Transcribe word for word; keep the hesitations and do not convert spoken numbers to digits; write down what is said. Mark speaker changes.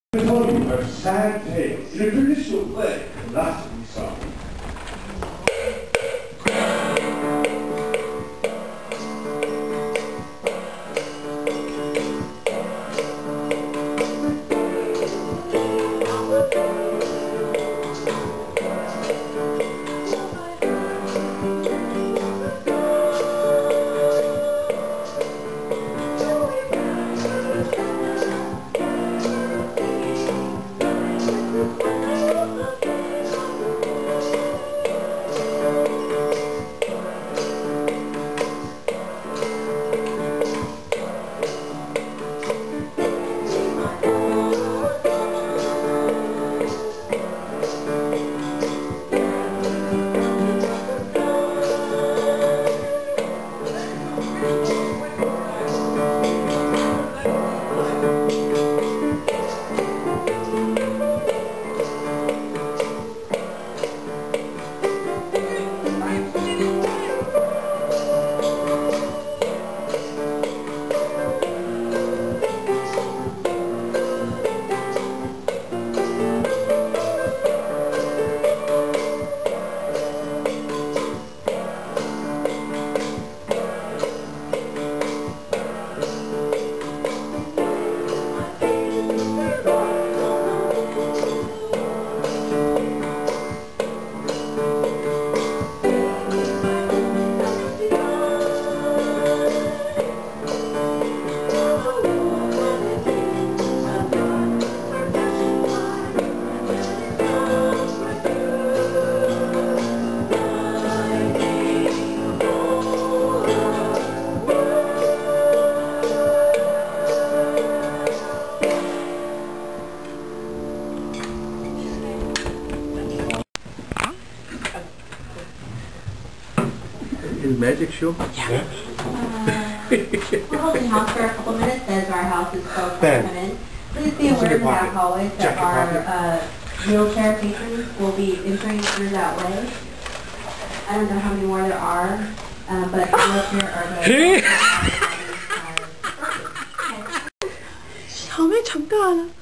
Speaker 1: The volume of sad tales in a traditional play from last week's song.
Speaker 2: Magic show?
Speaker 3: Yeah. Uh, we're holding house for a couple minutes as our house is still coming in. Please be aware of the back hallways that our uh, wheelchair patrons will be entering through that way. I don't know how many more there are, uh, but wheelchair are the... 好没长大了。